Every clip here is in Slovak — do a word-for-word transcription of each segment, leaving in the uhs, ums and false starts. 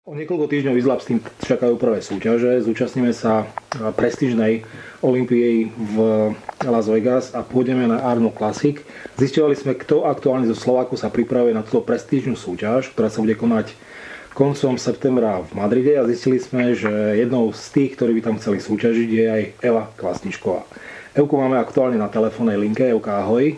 O niekoľko týždňov Izlab s tým čakajú prvé súťaže. Zúčastníme sa prestížnej Olympii v Las Vegas a pôjdeme na Arnold Classic. Zisťovali sme, kto aktuálne zo Slovákov sa pripravuje na túto prestížnu súťaž, ktorá sa bude konať koncom septembra v Madride, a zistili sme, že jednou z tých, ktorí by tam chceli súťažiť, je aj Eva Klasničková. Evku máme aktuálne na telefónnej linke. Evka, ahoj.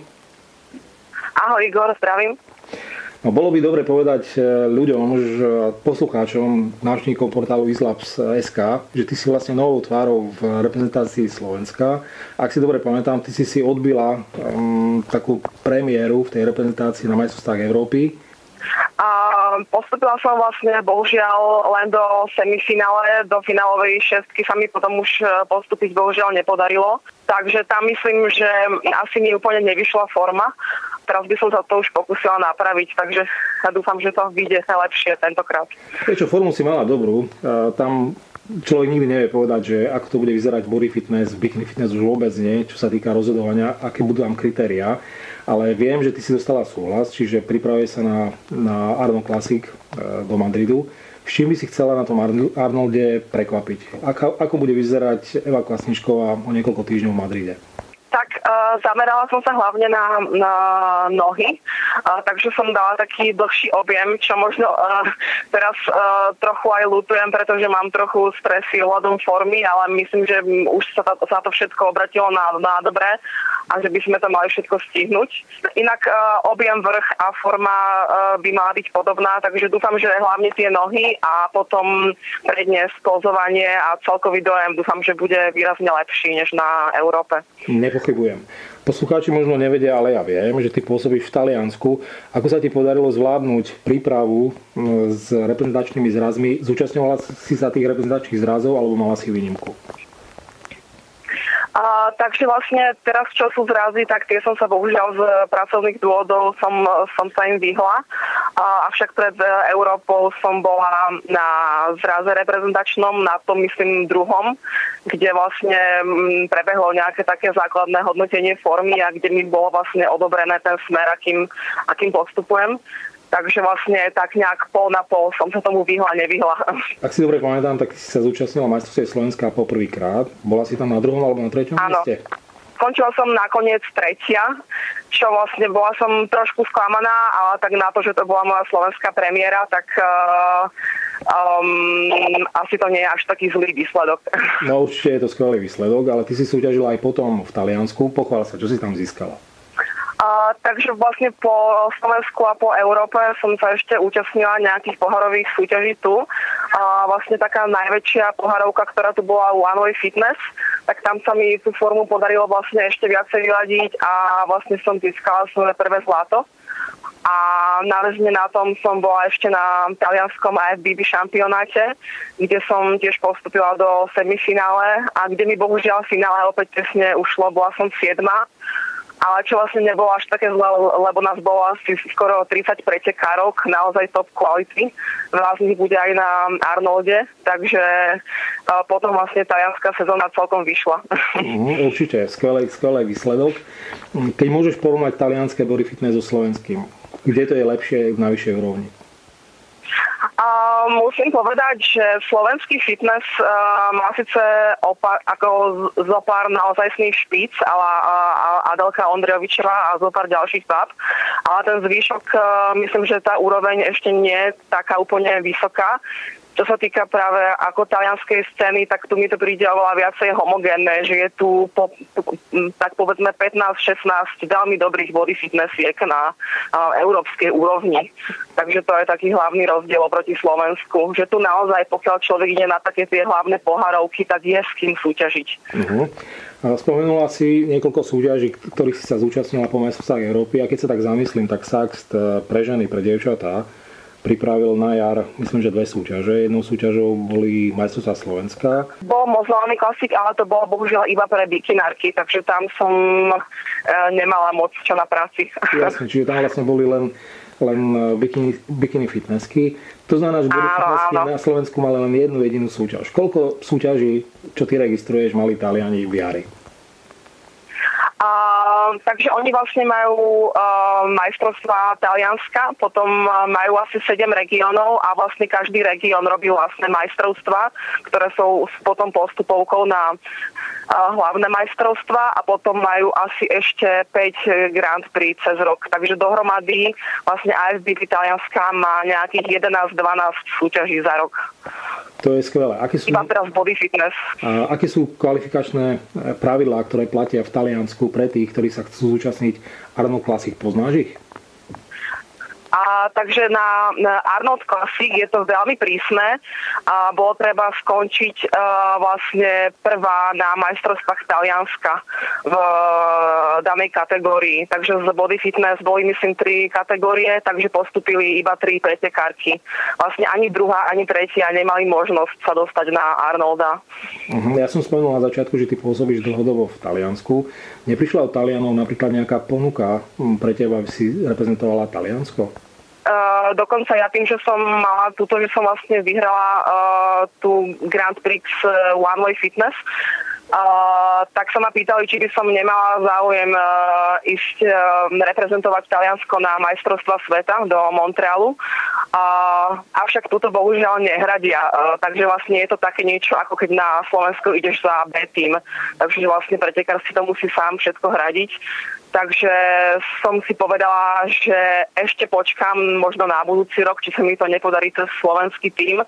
Ahoj, Igor, zdravím. No, bolo by dobre povedať ľuďom, poslucháčom, návštevníkom portálu Izlabs bodka es ká, že ty si vlastne novou tvárou v reprezentácii Slovenska. Ak si dobre pamätám, ty si si odbila um, takú premiéru v tej reprezentácii na majstrovstvách Európy. A postupila som vlastne bohužiaľ len do semifinále, do finálovej šestky sa mi potom už postúpiť bohužiaľ nepodarilo. Takže tam myslím, že asi mi úplne nevyšla forma. Teraz by som sa to už pokúsila napraviť, takže ja dúfam, že to vyjde lepšie tentokrát. Prečo, formu si mala dobrú. Tam človek nikdy nevie povedať, že ako to bude vyzerať body fitness, bikini fitness už vôbec nie, čo sa týka rozhodovania, aké budú tam kritériá. Ale viem, že ty si dostala súhlas, čiže pripravuje sa na, na Arnold Classic do Madridu. S čím by si chcela na tom Arnolde prekvapiť? Ako, ako bude vyzerať Eva Klasničková o niekoľko týždňov v Madride? Tak uh, zamerala som sa hlavne na, na nohy, uh, takže som dala taký dlhší objem, čo možno uh, teraz uh, trochu aj ľutujem, pretože mám trochu stresy ohľadom formy, ale myslím, že už sa to, sa to všetko obratilo na, na dobré a že by sme to mali všetko stihnúť. Inak uh, objem, vrch a forma uh, by mala byť podobná, takže dúfam, že hlavne tie nohy a potom prednes pozovanie a celkový dojem dúfam, že bude výrazne lepší než na Európe. Nepochybujem. Poslucháči možno nevedia, ale ja viem, že ty pôsobíš v Taliansku. Ako sa ti podarilo zvládnuť prípravu s reprezentačnými zrazmi? Zúčastňovala si sa tých reprezentačných zrazov alebo mala si výnimku? A, takže vlastne teraz, čo sú zrazy, tak tie som sa bohužiaľ z pracovných dôvodov som, som sa im vyhla. A, avšak pred Európou som bola na zraze reprezentačnom, na tom myslím druhom, kde vlastne m, prebehlo nejaké také základné hodnotenie formy a kde mi bolo vlastne odobrené ten smer, akým, akým postupujem. Takže vlastne tak nejak pol na pol som sa tomu vyhla, nevyhla. Ak si dobre pamätám, tak si sa zúčastnila majstrovstiev Slovenska poprvýkrát. Bola si tam na druhom alebo na treťom mieste? Áno. Skončila som nakoniec tretia, čo vlastne bola som trošku sklamaná, ale tak na to, že to bola moja slovenská premiéra, tak uh, um, asi to nie je až taký zlý výsledok. No určite je to skvelý výsledok, ale ty si súťažila aj potom v Taliansku. Pochvál sa, čo si tam získala? Uh, takže vlastne po Slovensku a po Európe som sa ešte účastnila nejakých pohárových súťaží tu. Uh, vlastne taká najväčšia pohárovka, ktorá tu bola u One Way Fitness, tak tam sa mi tú formu podarilo vlastne ešte viacej vyladiť a vlastne som získala svoje prvé zlato. A náležne na tom som bola ešte na talianskom á ef bé bé šampionáte, kde som tiež postupila do semifinále a kde mi bohužiaľ v finále opäť presne ušlo, bola som siedma. Ale čo vlastne nebolo až také zle, lebo nás bolo asi skoro tridsať pretekárok, naozaj top quality. Veľa z nich bude aj na Arnolde, takže potom vlastne talianská sezóna celkom vyšla. Mm, určite, skvelý, skvelý výsledok. Keď môžeš porovnať talianské body fitness so slovenským, kde to je lepšie na vyššej úrovni? Uh, musím povedať, že slovenský fitness uh, má síce opa- ako zo pár naozajstných špíc, ale uh, Adelka Ondrejovičová a zo pár ďalších báb, ale ten zvýšok, uh, myslím, že tá úroveň ešte nie je taká úplne vysoká. Čo sa týka práve ako talianskej scény, tak tu mi to príde oveľa viacej homogénne, že je tu po, tak povedzme pätnásť šestnásť veľmi dobrých body fitnessiek na uh, európskej úrovni. Takže to je taký hlavný rozdiel oproti Slovensku, že tu naozaj, pokiaľ človek ide na také tie hlavné pohárovky, tak je s kým súťažiť. Uh-huh. Spomenula si niekoľko súťaží, ktorých si sa zúčastnila po majstrovstvách Európy, a keď sa tak zamyslím, tak Saxt pre ženy, pre dievčatá pripravil na jar, myslím, že dve súťaže. Jednou súťažou boli majstrovstvá Slovenska. Bol Mozolný klasik, ale to bolo bohužiaľ iba pre bikinárky, takže tam som e, nemala moc čo na práci. Jasne, čiže tam vlastne boli len, len bikini, bikini fitnessky. To znamená, že boli fitnessky na Slovensku mali len jednu jedinú súťaž. Koľko súťaží, čo ty registruješ, mali Taliani v jari? A takže oni vlastne majú uh, majstrovstvá Talianska, potom uh, majú asi sedem regiónov a vlastne každý región robí vlastné majstrovstvá, ktoré sú potom postupovkou na uh, hlavné majstrovstvá a potom majú asi ešte päť Grand Prix cez rok. Takže dohromady vlastne á ef bé té Talianska má nejakých jedenásť dvanásť súťaží za rok. To je skvelé. Aké sú, Iba teraz body fitness. A aké sú kvalifikačné pravidlá, ktoré platia v Taliansku pre tých, ktorí sa chcú zúčastniť Arnold Classic? Poznáš ich? A takže na, na Arnold Classic je to veľmi prísne a bolo treba skončiť uh, vlastne prvá na majstrovstvách Talianska v uh, danej kategórii. Takže z body fitness boli myslím tri kategórie, takže postupili iba tri pretekárky. Vlastne ani druhá, ani tretia nemali možnosť sa dostať na Arnolda. Uh-huh. Ja som spomenul na začiatku, že ty pôsobíš dlhodobo v Taliansku. Neprišla od Talianov napríklad nejaká ponuka pre teba, aby si reprezentovala Taliansko? Uh, dokonca ja tým, že som mala túto, že som vlastne vyhrala uh, tú Grand Prix uh, One Way Fitness, Uh, tak sa ma pýtali, či by som nemala záujem uh, ísť uh, reprezentovať Taliansko na majstrovstvá sveta do Montrealu. Uh, avšak túto bohužiaľ nehradia. Uh, takže vlastne je to také niečo, ako keď na Slovensku ideš za B-tým. Takže vlastne pretekár si to musí sám všetko hradiť. Takže som si povedala, že ešte počkám možno na budúci rok, či sa mi to nepodarí cez slovenský tím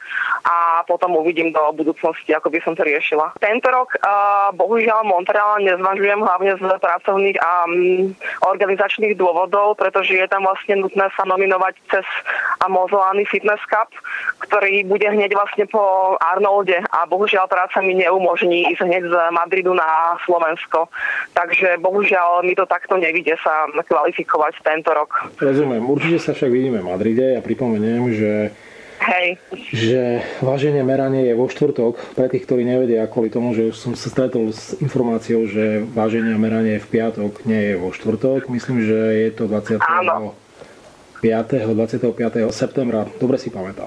a potom uvidím do budúcnosti, ako by som to riešila. Tento rok uh, bohužiaľ Montreal nezvažujem hlavne z pracovných a um, organizačných dôvodov, pretože je tam vlastne nutné sa nominovať cez Mozolany Fitness Cup, ktorý bude hneď vlastne po Arnolde a bohužiaľ práca mi neumožní ísť hneď z Madridu na Slovensko. Takže bohužiaľ mi to takto nevidie sa kvalifikovať tento rok. Rozumiem. Určite sa však vidíme v Madride. Ja pripomeniem, že, Hej. že váženie meranie je vo štvrtok. Pre tých, ktorí nevedia, kvôli tomu, že už som sa stretol s informáciou, že váženie a meranie v piatok nie je vo štvrtok. Myslím, že je to dvadsiateho piateho dvadsiateho piateho septembra. Dobre si pamätám.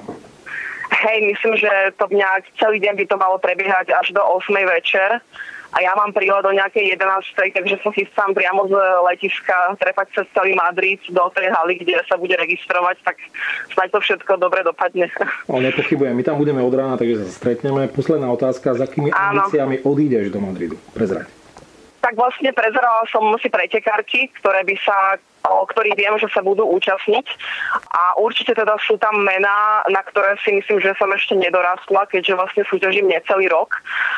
Hej, myslím, že to nejak celý deň by to malo prebiehať až do ôsmej večer. A ja mám príhod do nejakej jedenástej, takže sa chystám priamo z letiska trepať cez celý Madrid do tej haly, kde sa bude registrovať, tak snáď to všetko dobre dopadne. O, nepochybujem, my tam budeme od rána, takže sa stretneme. Posledná otázka, s akými ambíciami odídeš do Madridu? Prezrať. Tak vlastne prezerala som si pretekárky, ktoré by sa o ktorých viem, že sa budú účastniť. A určite teda sú tam mená, na ktoré si myslím, že som ešte nedorastla, keďže vlastne súťažím necelý rok.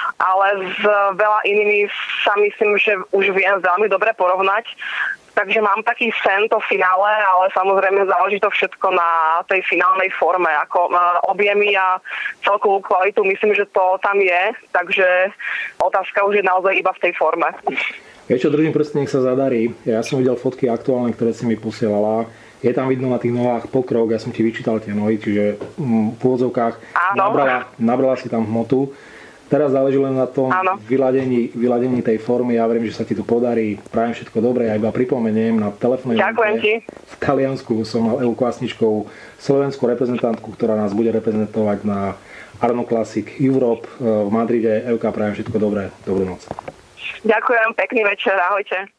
Ale s veľa inými sa myslím, že už viem veľmi dobre porovnať. Takže mám taký sen to finále, ale samozrejme záleží to všetko na tej finálnej forme. Ako objemy a celkovú kvalitu myslím, že to tam je. Takže otázka už je naozaj iba v tej forme. Vieš čo, držím prsty, nech sa zadarí. Ja som videl fotky aktuálne, ktoré si mi posielala. Je tam vidno na tých nohách pokrok, ja som ti vyčítal tie nohy, čiže v úvodzovkách nabrala, nabrala si tam hmotu. Teraz záleží len na tom vyladení, vyladení tej formy. Ja verím, že sa ti to podarí. Prajem všetko dobré. Ja iba pripomeniem na telefónnej linke. V Taliansku som mal Evu Kvasničkovú, slovenskú reprezentantku, ktorá nás bude reprezentovať na Arnold Classic Europe v Madride. Evka, prajem všetko dobré. Dobrú noc. Ďakujem, pekný večer, ahojte.